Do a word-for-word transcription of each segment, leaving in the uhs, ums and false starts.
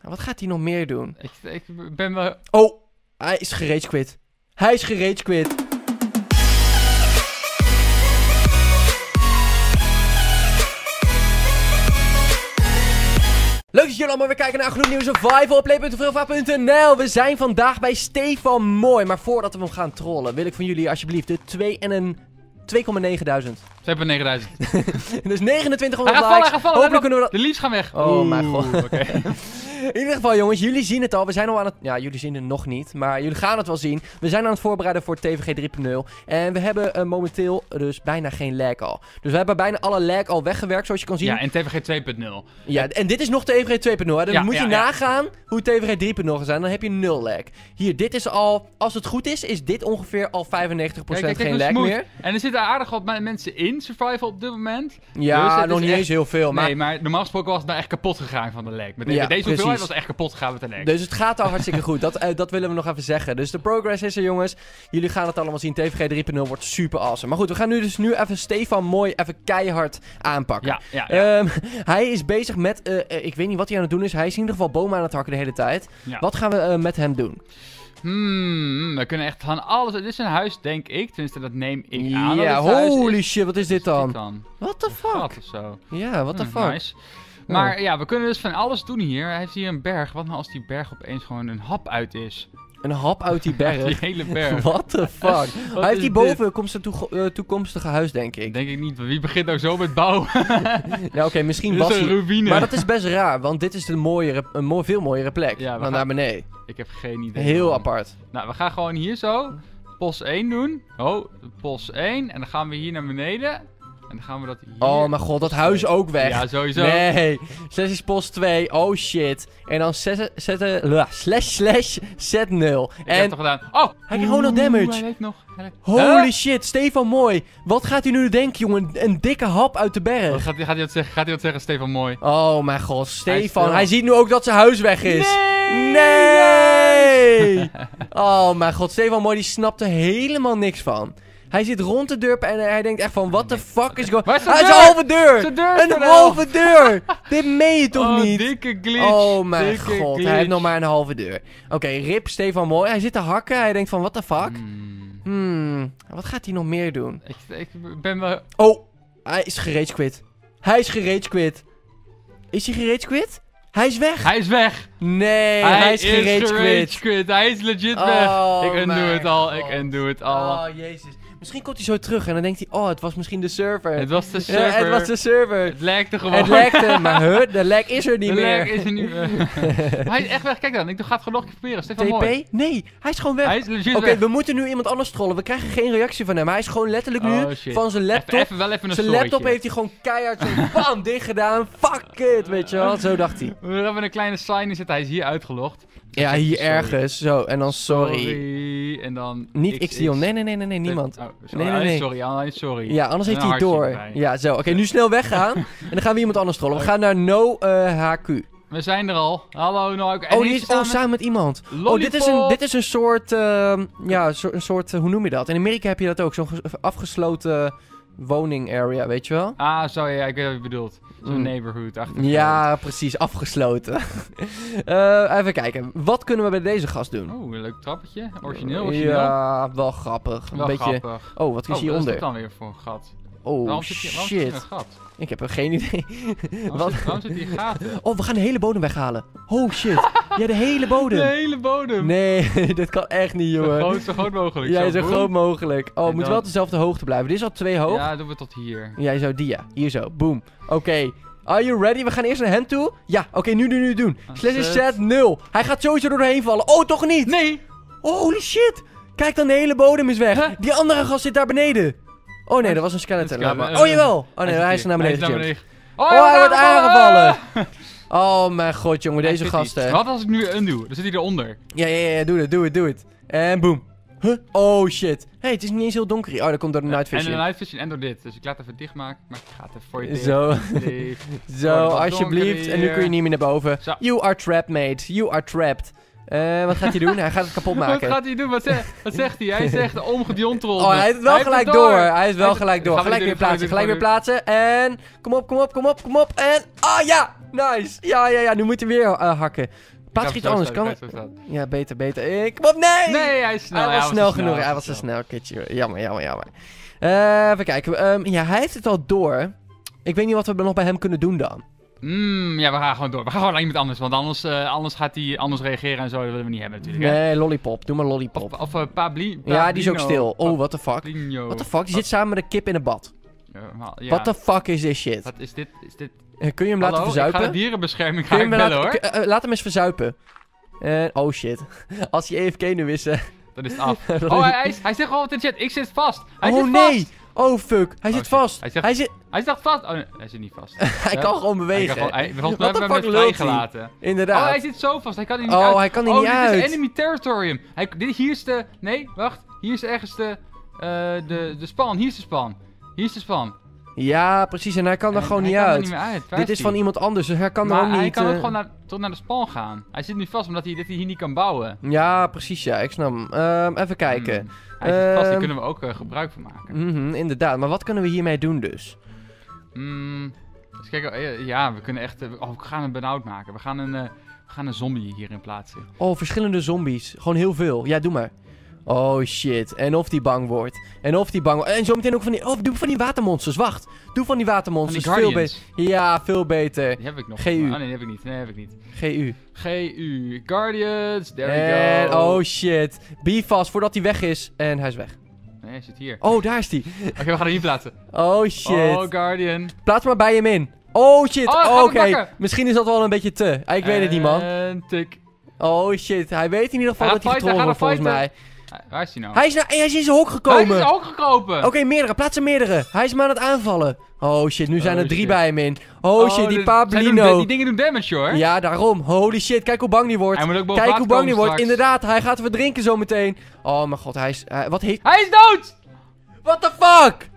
Wat gaat hij nog meer doen? Ik, ik ben wel... Oh, hij is gerage quit. Hij is gerage quit. Leuk dat jullie allemaal weer kijken naar een gloednieuwe survival op play punt veelvaart punt n l. We zijn vandaag bij Stefan Mooi. Maar voordat we hem gaan trollen, wil ik van jullie alsjeblieft de twee en een twee komma negen duizend. twee komma negen duizend. Dus negenentwintighonderd Hij gaat vallen, likes. hij gaat vallen. Hopelijk kunnen we dat... De leaves gaan weg. Oh mijn god. Okay. In ieder geval jongens, jullie zien het al. We zijn al aan het... Ja, jullie zien het nog niet. Maar jullie gaan het wel zien. We zijn aan het voorbereiden voor T V G drie punt nul. En we hebben uh, momenteel dus bijna geen lag al. Dus we hebben bijna alle lag al weggewerkt, zoals je kan zien. Ja, en T V G twee punt nul. Ja, en dit is nog T V G twee punt nul. Hè? Dan ja, moet je ja, nagaan ja. hoe T V G drie punt nul gaat zijn. Dan heb je nul lag. Hier, dit is al... Als het goed is, is dit ongeveer al vijfennegentig procent kijk, kijk, geen lag meer. En er zitten aardig wat mensen in survival op dit moment. Ja, dus nog niet echt... eens heel veel. Maar... Nee, maar normaal gesproken was het nou echt kapot gegaan van de lag. Met, ja, met deze precies. hoeveelheid was het echt kapot gegaan met de lag. Dus het gaat al hartstikke goed. Dat, uh, dat willen we nog even zeggen. Dus de progress is er, jongens. Jullie gaan het allemaal zien. T V G drie punt nul wordt super awesome. Maar goed, we gaan nu dus nu even Stefan Mooi even keihard aanpakken. Ja, ja, ja. Um, hij is bezig met... Uh, uh, ik weet niet wat hij aan het doen is. Hij is in ieder geval bomen aan het hakken de hele tijd. Ja. Wat gaan we uh, met hem doen? Hmm, we kunnen echt van alles... Dit is een huis, denk ik. Tenminste, dat neem ik aan. Ja, holy is. shit. Wat is dit dan? dan? What the fuck? Gat of zo. Ja, what the hmm, fuck? Nice. Maar oh. ja, we kunnen dus van alles doen hier. Hij heeft hier een berg. Wat nou als die berg opeens gewoon een hap uit is? Een hap uit die berg? Die hele berg. What the fuck? Hij heeft die boven komt zijn toe, uh, toekomstige huis, denk ik. Denk ik niet. Wie begint nou zo met bouwen? Ja, oké, okay, misschien was hij... ruïne. Maar dat is best raar, want dit is een, mooiere, een mooi, veel mooiere plek ja, dan gaan... naar beneden. Ik heb geen idee. Heel man. apart. Nou, we gaan gewoon hier zo pos één doen. Oh, pos één. En dan gaan we hier naar beneden. En dan gaan we dat hier... Oh mijn god, dat huis ook weg. Ja, sowieso. Nee. zes is post twee. Oh shit. En dan zetten... Slash slash zet nul. Ik en... heb het toch gedaan. Oh! Hij krijgt gewoon nog damage. Hij heeft nog... Hij heeft... Holy huh? shit, Stefan Mooi. Wat gaat hij nu denken, jongen? Een dikke hap uit de berg. Wat gaat, hij, gaat, hij wat zeggen? gaat hij wat zeggen, Stefan Mooi? Oh mijn god, Stefan. Hij, hij ziet nu ook dat zijn huis weg is. Nee! Nee! Oh mijn god, Stefan Mooi die snapt er helemaal niks van. Hij zit rond de deur en hij denkt echt van, what the fuck is going... Waar is Hij is deur? een halve deur! Zijn deur is Een er halve deur! Dit meen je toch oh, niet? dikke glitch. Oh mijn dikke god, glitch. hij heeft nog maar een halve deur. Oké, okay, rip Stefan Mooi. Hij zit te hakken, hij denkt van, what the fuck? Hmm. Hmm, wat gaat hij nog meer doen? Ik, ik ben wel... Oh, hij is gerage quit. Hij is gerage quit. Is hij gerage quit? Hij is weg! Hij is weg! Nee, hij, hij is gerage quit. quit. Hij is legit oh, weg. Ik undo het al, god. ik undo het al. Oh, jezus. Misschien komt hij zo terug en dan denkt hij, oh, het was misschien de server. Het was de server. Ja, het was de server. Het lekte gewoon. Het lekte, maar huh, de lek is er niet de meer. De lek is er niet meer. Maar hij is echt weg. Kijk dan, ik ga het gewoon nog een keer proberen. Stefan T P? Mooi. Nee, hij is gewoon weg. Hij is legit Oké, okay, weg. we moeten nu iemand anders trollen. We krijgen geen reactie van hem. Hij is gewoon letterlijk nu oh, shit. van zijn laptop. Even, even, wel even een zijn storytje. laptop heeft hij gewoon keihard zo bam, dicht gedaan. Fuck it, weet je wel. Zo dacht hij. We hebben een kleine sign in zitten. Hij is hier uitgelogd. Ja, hier sorry. ergens. Zo, en dan sorry. Sorry. En dan... Niet X Dion. Nee, nee, nee, nee, nee, niemand. Oh, sorry. Nee, nee, nee. Sorry, Alain, sorry. Ja, anders heeft En hij een het door. hartje erbij. Ja, zo. Oké, okay, nu snel weggaan. En dan gaan we iemand anders trollen. We gaan naar No uh, H Q. We zijn er al. Hallo, No H Q. Oh, die is oh, samen met iemand. Lollipop. Oh, dit is een, dit is een soort... Uh, ja, zo, een soort... Uh, hoe noem je dat? In Amerika heb je dat ook. Zo'n afgesloten woning area, weet je wel? Ah, zo ja, ik weet wat je bedoelt. Zo'n Mm. neighborhood achter. Ja, precies. Afgesloten. uh, even kijken. Wat kunnen we bij deze gast doen? Oh, een leuk trappetje. Origineel, origineel. Ja, wel grappig. Wel een beetje... grappig. Oh, wat is oh, hieronder? Wat is dat dan weer voor een gat? Oh, waarom zit hier, waarom zit shit. hier een gat? Ik heb er geen idee. Waarom, Wat? zit, waarom zit hier gaten? Oh, we gaan de hele bodem weghalen. Oh, shit. Ja, de hele bodem. De hele bodem. Nee, dit kan echt niet, Zo jongen. groot, zo groot mogelijk. Ja, zo, zo boem. groot mogelijk. Oh, En het moet dan- wel op dezelfde hoogte blijven. Dit is al twee hoog. Ja, doen we tot hier. Ja, zo die ja. Hier zo. Boom. Oké. Okay. Are you ready? We gaan eerst naar hem toe. Ja, oké, okay, nu, nu, nu doen. Slash is set nul. Hij gaat sowieso er doorheen vallen. Oh, toch niet? Nee! Holy shit. Kijk dan, de hele bodem is weg. Huh? Die andere gast zit daar beneden. Oh nee, dat was een skeleton. Een Laat skeleton. maar. Oh jawel. Oh nee, zit hij is hier. naar beneden Hij is naar gejumpt. beneden. Oh, hij wordt aangevallen. Ah! Oh mijn god, jongen. Hij Deze zit hier. gasten. Wat als ik nu undo? Dan zit hij eronder. Ja, ja, ja. Doe het, doe het, doe het. En boom. Huh? Oh shit. Hé, hey, het is niet eens heel donker hier. Oh, dat komt door de night En vision. de night vision en door dit. Dus ik laat even dichtmaken. Maar ik ga het even voor je dicht. Zo. Dicht. Zo, Oh, wat alsjeblieft. donker En nu kun je hier. niet meer naar boven. Zo. You are trapped, mate. You are trapped. Uh, wat gaat hij doen? Hij gaat het kapot maken. Wat gaat hij doen? Wat, zeg, wat zegt hij? Hij zegt omgediontrold. Oh, hij heeft het wel gelijk door. door. Hij is wel Hij gelijk door. Gaan we Gelijk dit weer doen, plaatsen. gaan we Gelijk dit weer doen. plaatsen. En kom op, kom op, kom op, kom op. En ah ja, nice. Ja, ja, ja. Nu moet hij weer uh, hakken. Plaats Ik iets ga hem anders. zo Kan... staan, ik ga hem zo staan. Ja, beter, beter. Ik... Kom op, nee! Nee, hij is snel. Hij ja, was snel te genoeg. Hij was te snel. Kutje. Jammer, jammer, jammer. Uh, even kijken. Um, ja, hij heeft het al door. Ik weet niet wat we nog bij hem kunnen doen dan. Mm, ja, we gaan gewoon door. We gaan gewoon naar iemand anders. Want anders, uh, anders gaat hij anders reageren en zo. Dat willen we niet hebben natuurlijk. Hè? Nee, lollipop. Doe maar lollipop. Of, of uh, Pabli, Ja, die is ook stil. Oh, what the fuck. Pablino. What the fuck? Die zit samen met een kip in een bad. Uh, ja. What the fuck is this shit? Wat is dit? Is dit... Uh, kun je hem Hallo, laten verzuipen? ik ga de dierenbescherming Kun ga je ik hem bellen laten... hoor. Kun- uh, laat hem eens verzuipen. Uh, oh shit. Als hij E F K nu is... Uh... Dan is het af. Oh, hij, hij, is, hij zegt al wat in de chat. Ik zit vast. Hij oh zit nee! vast. Oh fuck. Hij Oh, zit shit. vast. Hij zegt- Hij zit... Hij zit vast. Oh nee, hij zit niet vast. hij Ja. kan gewoon Hij bewegen. kan gewoon, hij, volgens mij What the hebben we fuck hem lult hij? vrijgelaten. Inderdaad. Oh, hij zit zo vast. Hij kan er niet Oh, uit. hij kan er oh, niet dit uit. is enemy territorium. Hij, dit, hier is de... Nee, wacht. Hier is ergens de... Uh, de, de span. Hier is de span. Hier is de span. Ja, precies. En hij kan er En gewoon hij niet kan er uit. niet meer uit. Waar Dit is hij? van iemand anders, dus hij kan maar er ook niet... hij kan ook uh, gewoon naar, tot naar de span gaan. Hij zit nu vast omdat hij, dat hij hier niet kan bouwen. Ja, precies, ja. Ik snap hem. Ehm, even kijken. Hmm. Hij zit vast, hier Ehm, kunnen we ook uh, gebruik van maken. Mhm, inderdaad. Maar wat kunnen we hiermee doen dus? Mm, dus kijk, eh, ja, we kunnen echt... uh, oh, we gaan hem benauwd maken. We gaan een, uh, we gaan een zombie hierin plaatsen. Oh, verschillende zombies. Gewoon heel veel. Ja, doe maar. Oh shit. En of die bang wordt. En of die bang wordt. En zometeen ook van die... Oh, doe van die watermonsters. Wacht. Doe van die Van watermonsters. die veel Guardians. beter. Ja, veel beter. Die heb ik nog. G U. Oh nee, die heb ik niet. Nee, heb ik niet. G U. G U. Guardians. There En... we go. Oh shit. Be fast voordat hij weg is. En hij is weg. Nee, hij zit hier. Oh, daar is hij. Oké, we gaan hem hier plaatsen. Oh shit. Oh, Guardian. Plaats maar bij hem in. Oh shit. Oh, hij gaat Oh, hem Oké. pakken. Misschien is dat wel een beetje te. Ah, ik weet het niet, man. En tik. Oh shit. Hij weet in ieder geval Hij dat hij gaat getroffen wordt, fighten, volgens hij mij. Ah, waar is hij nou? Hij is, naar, hij is in zijn hok Hij gekomen. is ook gekropen. Oké, meerdere. Plaats er meerdere. Hij is hem aan het aanvallen. Oh shit, nu zijn Oh, er drie shit. bij hem in. Oh, shit, die dit- zij doen- Pablino. Die dingen doen damage hoor. Ja, daarom. Holy shit, kijk hoe bang die wordt. Hij moet ook boven Kijk hoe water bang die komen wordt. straks. Inderdaad, hij gaat verdrinken zometeen. Oh mijn god, hij is... hij- wat heeft... Hij is dood! What the fuck?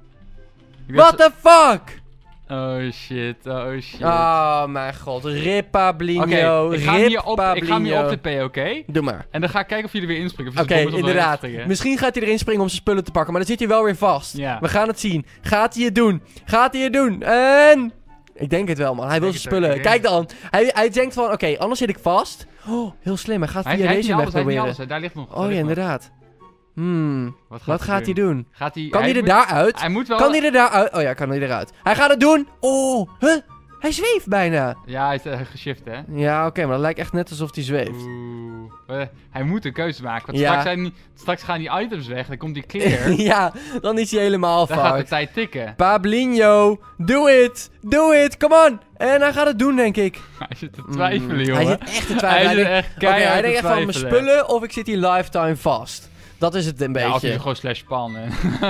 Ik What dacht- the fuck? Oh shit, oh shit. Oh mijn god, rip Pablino. Oké, ik, ga hem Rip hier op- ik ga hem hier Pablino. optippen, oké? Doe maar. En dan ga ik kijken of jullie weer inspringen. Of je Oké, zes bombers op de inderdaad. springen. Misschien gaat hij erin springen om zijn spullen te pakken, maar dan zit hij wel weer vast. Ja. We gaan het zien. Gaat hij het doen? Gaat hij het doen? En... Ik denk het wel, man. Hij wil denk zijn het ook, spullen. ik denk Kijk dan. Hij, hij denkt van, oké, anders zit ik vast. Oh, heel slim. Hij gaat Hij via hij heeft deze niet weg alles, hij heeft niet proberen. alles. hè. Daar ligt nog. daar Oh ja, ligt nog. inderdaad. Hmm, wat gaat hij doen? Gaat hij... Kan hij er moet- daar uit? Hij moet wel... Kan hij er daar uit? Oh ja, kan hij eruit. Hij gaat het doen. Oh, huh? Hij zweeft bijna. Ja, hij is uh, geshift, hè? Ja, oké, maar dat lijkt echt net alsof hij zweeft. Oeh. Uh, hij moet een keuze maken. Want Ja. straks, zijn die, straks gaan die items weg. Dan komt die clear. Ja, dan is hij helemaal Dan gaat de fucked. tijd tikken. Pablino, do it. Do it, come on. En hij gaat het doen, denk ik. Hij zit te twijfelen, Mm, jongen. Hij zit echt te Hij twijfelen. zit Hij denkt, echt oké, keihard hij te denkt echt van mijn twijfelen. spullen of ik zit hier lifetime vast. Dat is het een Ja, of beetje. je gewoon slash spannen.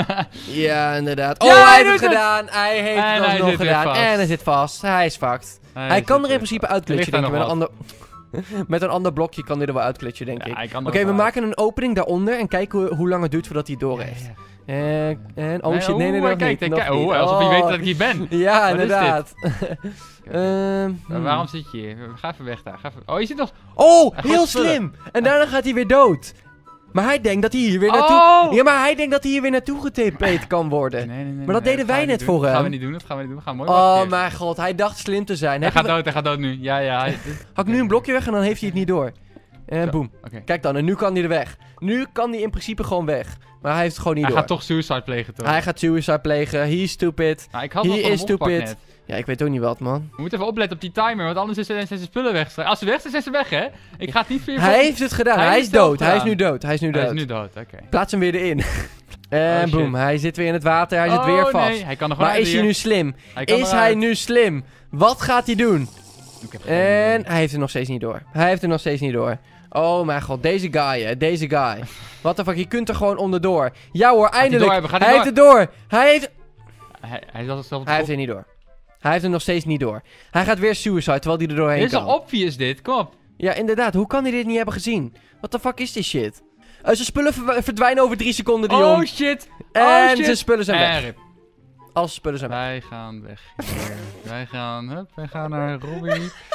Ja, inderdaad. Ja, Oh, hij hij heeft het doet het. gedaan. Hij heeft En het hij alsnog zit weer gedaan. vast. En hij zit vast. Hij is fucked. Hij kan er in principe uitklitsen, ligt denk daar ik. Met een, nog ander... Met een ander blokje kan hij er wel uitklitsen, denk ik. Ja, hij kan er Oké, wel we uit. maken een opening daaronder en kijken hoe, hoe lang het duurt voordat hij het door Ja, heeft. ja. En, en, oh Nee, shit, nee, nee, oeh, nog hij niet. kijkt, hij nog kijkt. niet. Oeh, alsof hij Oh. weet dat ik hier ben. Ja, Wat is inderdaad. Kijk, Ehm, uh, hmm. waarom zit je hier? Ga even weg daar. Ga even... Oh, je zit nog... Oh, Hij heel gooit spullen. slim. En daarna gaat hij weer dood. Maar hij denkt dat hij hier weer naartoe... Oh! Ja, maar hij denkt dat hij hier weer naartoe getp'd kan worden. Nee, nee, nee. Maar dat nee, deden gaan wij we net niet doen. voor Dat gaan we hem. niet doen, dat gaan we niet doen. We gaan mooi Oh wachten. mijn god, hij dacht slim te zijn. Hij Heb gaat je- dood, hij gaat dood nu. Ja, ja. Hij... Had ik nu een blokje weg en dan heeft hij het niet door. En Zo, boem. Oké. Kijk dan, en nu kan hij er weg. Nu kan hij in principe gewoon weg. Maar hij heeft het gewoon niet Hij door. gaat toch suicide plegen, toch? Hij gaat suicide plegen. He is stupid. Nou, ik had He wel van hem is opgepakt stupid. net. Ja, ik weet ook niet wat, man. We moeten even opletten op die timer, want anders is zijn zijn spullen weg. Als ze weg zijn, zijn ze weg, hè? Ik ga het niet voor je Hij vol- heeft het gedaan. Hij Hij, heeft is het zelf dood. Hij is gedaan. nu dood. Hij is nu Hij dood. is nu dood, oké. Plaats hem weer erin. en Oh, shit. boem, hij zit weer in het water. Hij zit Oh, weer vast. nee, hij kan er gewoon Maar uit is hij hier. nu slim? Hij kan Is eruit. hij nu slim? Wat gaat hij doen? Ik heb geen En idee. hij heeft het nog steeds niet door. Hij heeft het nog steeds niet door. Oh mijn god, deze guy, hè. Deze guy. What the fuck, je kunt er gewoon onderdoor. Ja hoor, hij eindelijk. doorhebben? Gaat hij hij heeft het door. Hij heeft... Hij, hij is al zelf Hij heeft het niet door. Hij heeft het nog steeds niet door. Hij gaat weer suicide, terwijl hij er doorheen Dit is kan. al obvious, dit. Kom op. Ja, inderdaad. Hoe kan hij dit niet hebben gezien? What the fuck is dit shit? Uh, zijn spullen ver- verdwijnen over drie seconden, Dion. Oh, shit. en oh, shit. zijn spullen zijn En weg. rip. Al zijn spullen zijn weg. Wij gaan weg hier. Wij gaan, hup, wij gaan naar Robbie.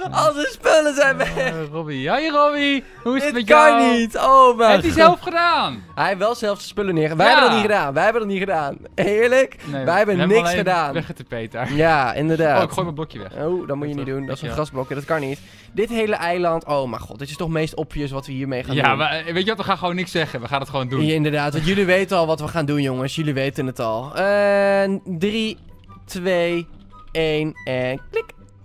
Al zijn spullen zijn weg. Uh, Robbie. Hoi Robbie. Hoe is het Dit met jou? kan niet. Oh mijn Heeft hij zelf gedaan? Hij heeft wel zelf zijn spullen neer. Wij Ja. hebben dat niet gedaan. Wij hebben dat niet gedaan. Eerlijk? Nee, Wij hebben we niks alleen gedaan. Weggetaped daar. Ja, inderdaad. Oh, ik gooi mijn blokje weg. Oh, dat moet je Terug. niet doen. Dat is een Ja. grasblokje. Dat kan niet. Dit hele eiland. Oh mijn god. Dit is toch meest obvious wat we hiermee gaan Ja, doen. maar weet je wat? We gaan gewoon niks zeggen. We gaan het gewoon doen. Ja, inderdaad. Want jullie weten al wat we gaan doen, jongens. Jullie weten het al. En drie, twee, één en klik.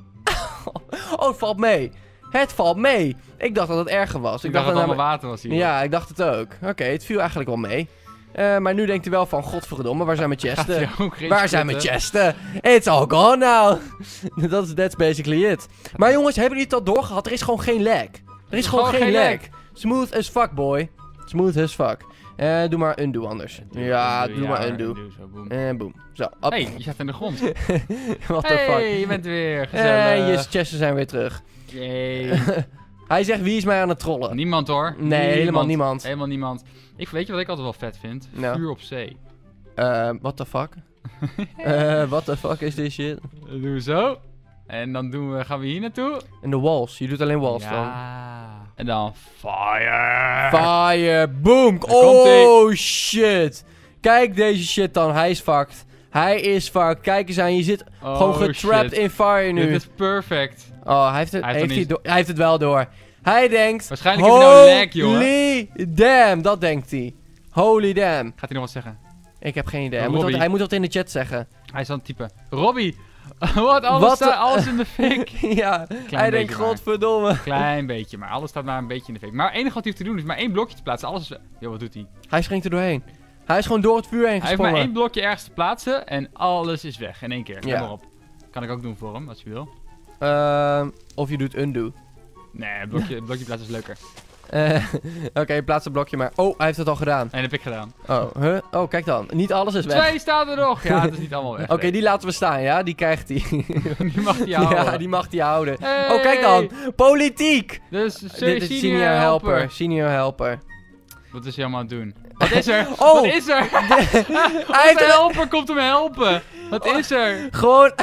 Oh, het valt mee. Het valt mee. Ik dacht dat het erger was. Ik dacht dat het allemaal namelijk- water was hier. Ja, ik dacht het ook. Oké, het viel eigenlijk wel mee. Eh, maar nu denkt hij wel van, godverdomme, waar zijn mijn Gaat chesten? hij ook geen Waar zijn mijn sputten? chesten? It's all gone now. Dat is that's basically it. Maar jongens, hebben jullie het al doorgehad? Er is gewoon geen lag. Er is gewoon geen lag. Smooth as fuck, boy. Smooth as fuck. Eh, doe maar undo anders. Ja, doe maar undo. Zo, boom. En boom. Zo, op. Hey, je staat in de grond. What the fuck. Hey, je bent weer gezellig. En je chesten zijn weer terug. Yay. Hij zegt, wie is mij aan het trollen? Niemand hoor. Nee, helemaal niemand. Helemaal niemand. Ik, weet je wat ik altijd wel vet vind? Nou. Vuur op zee. Eh, what the fuck? Eh, what the fuck is this shit? Dat doen we zo. En dan doen we, gaan we hier naartoe. En de walls. Je doet alleen walls dan. Ja. En dan fire. Fire, boom. Daar komt-ie. Oh shit. Kijk deze shit dan. Hij is fucked. Hij is fucked. Kijk eens aan. Je zit Oh, gewoon getrapped shit. in fire nu. Dit is perfect. Oh, hij heeft het, Hij heeft heeft het hij, niet. door- hij heeft het wel door. Hij denkt... Waarschijnlijk is hij nou een lag, jongen. Holy damn. Dat denkt hij. Holy damn. Gaat hij nog wat zeggen? Ik heb geen idee. Oh, Hij moet, wat, Robbie. hij moet wat in de chat zeggen. Hij is aan het typen. Robbie! Wat? Alles, Wat staat, de- alles in de fik. Ja, hij beetje denkt, maar. godverdomme. Klein beetje, maar alles staat maar een beetje in de fik. Maar het enige wat hij hoeft te doen is maar één blokje te plaatsen. Alles is... Yo, wat doet hij? Hij springt er doorheen. Hij is gewoon door het vuur heen Hij heeft gesprongen. maar één blokje ergens te plaatsen en alles is weg in één keer. Let Ja. maar op. Kan ik ook doen voor hem, als je wil. Ehm, of je doet undo. Nee, een blokje, een blokje plaatsen is leuker. Eh, Oké, plaats het blokje maar. Oh, hij heeft het al gedaan. En dat heb ik gedaan. Oh, huh? Oh, kijk dan. Niet alles is weg. Twee staan er nog! Ja, het is niet allemaal weg. Oké, die laten we staan, ja? Die krijgt hij. Die mag hij houden. Ja, die mag hij houden. Hey! Oh, kijk dan. Politiek. Dus Dit is senior helper. Senior helper. Wat is hij allemaal aan het doen? Wat is er? Oh! Wat is er? Hij Onze heeft een- helper komt hem helpen. Wat Oh. is er? Gewoon...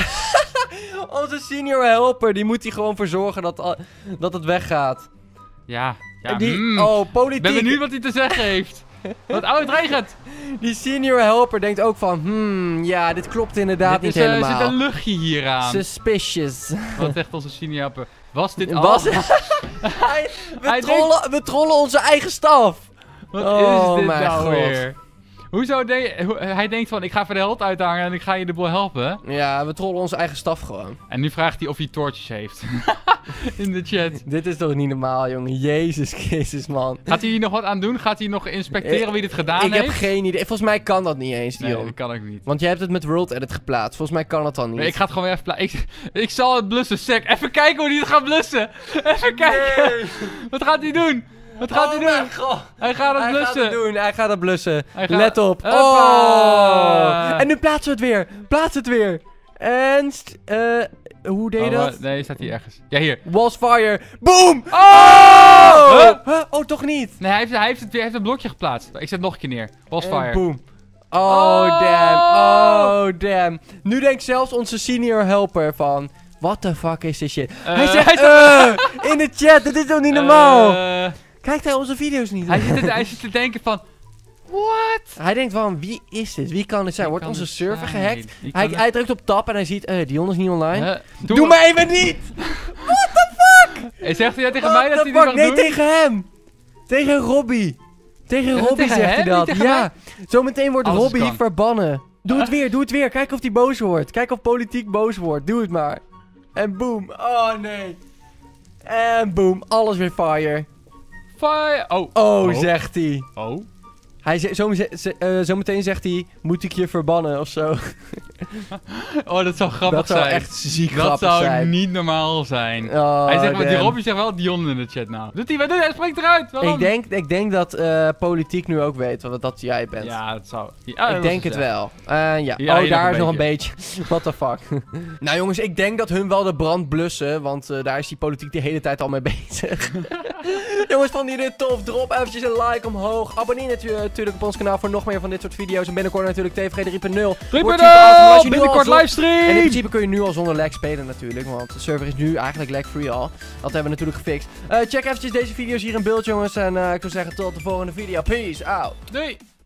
Onze senior helper, die moet hij gewoon voor zorgen dat, al- dat het weggaat. Ja, ja. die, mm. Oh, Ik politiek. ben benieuwd wat hij te zeggen heeft. Wat, oh, het regent. Die senior helper denkt ook van... Hmm, ja, dit klopt inderdaad Dit niet is, eh, Er helemaal. zit een luchtje hier aan. Suspicious. Wat zegt onze senior helper? Was dit al? Was... Hij- we, Hij trollen, we trollen onze eigen staf. Wat Oh is dit mijn nou god. weer? Hoezo de hoe- hij denkt van, ik ga even de held uithangen en ik ga je de boel helpen. Ja, we trollen onze eigen staf gewoon. En nu vraagt hij of hij toortjes heeft. In de chat. Dit is toch niet normaal, jongen. Jezus Christus, man. Gaat hij hier nog wat aan doen? Gaat hij nog inspecteren Ik- wie dit gedaan Ik heeft? heb geen idee. Volgens mij kan dat niet eens, Nee, Dion. dat kan ook niet. Want jij hebt het met World Edit geplaatst. Volgens mij kan dat dan niet. Nee, ik ga het gewoon weer even pla- ik, ik zal het blussen, sec. Even kijken hoe hij het gaat blussen. Even kijken. Wat gaat hij doen? Wat gaat hij Oh doen? mijn god. Hij gaat het Hij blussen. gaat het doen. Hij gaat het blussen. Hij gaat- Let op. Hoppa. Oh. En nu plaatsen we het weer. Plaats het weer. En... st- eh, hoe deed je Oh, dat? wa- nee, staat hier ergens. Ja, hier. Walls fire. Boom. Oh! Huh? Huh? Oh, toch niet. Nee, hij heeft, hij heeft het weer hij heeft een blokje geplaatst. Ik zet het nog een keer neer. Was En fire. boom. Oh. Oh, damn. Oh, damn. Nu denkt zelfs onze senior helper van... What the fuck is this shit? Eh, hij zegt... hij eh, in de chat. Dit is toch niet normaal? Eh, Kijkt hij onze video's niet? hij, zit te, hij zit te denken van... What? Hij denkt van, wie is dit? Wie kan dit zijn? Wordt Kan onze het server zijn? gehackt? Wie Hij, kan hij drukt op tab en hij ziet, eh, Dion is niet online. het- Eh, Doe, me even niet! Eh, Zegt hij tegen What mij dat the hij dit fuck? mag Nee, doen? tegen hem! Tegen Robbie! Tegen Ja, Robbie tegen zegt hem, hij dat. niet tegen Ja, zometeen wordt Alles is Robbie kan. verbannen. Doe het weer, doe het weer. Kijk of hij boos wordt. Kijk of politiek boos wordt. Doe het maar. En boom. Oh nee. En boom. Alles weer fire. Fire. Oh. Oh, Oh. zegt hij. Oh. Hij zegt, zo, ze- eh, zometeen zegt hij, moet ik je verbannen of zo. Oh, dat zou grappig Dat zou zijn. echt ziek Dat grappig zou zijn. niet normaal zijn. Oh, hij zegt, maar die damn. Robbie zegt wel Dion in de chat nou. Doet hij, wat doet hij? Hij springt eruit. Waarom? Ik denk, ik denk dat eh, politiek nu ook weet wat dat jij bent. Ja, dat zou... Ja, ik dat denk is het echt. wel. Eh, ja. Ja, oh, hier daar nog is een nog een beetje. What the fuck. nou jongens, ik denk dat hun wel de brand blussen. Want eh, daar is die politiek de hele tijd al mee bezig. Jongens, vonden jullie dit tof? Drop eventjes een like omhoog. Abonneer natu- natuurlijk op ons kanaal voor nog meer van dit soort video's. En binnenkort natuurlijk T V G drie punt nul. drie Wordt punt super awesome, nul! als je nu al Binnenkort zo- livestream! En in principe kun je nu al zonder lag spelen natuurlijk. Want de server is nu eigenlijk lag-free al. Dat hebben we natuurlijk gefixt. Uh, check eventjes deze video's hier in beeld, jongens. En uh, ik zou zeggen tot de volgende video. Peace out. Doei!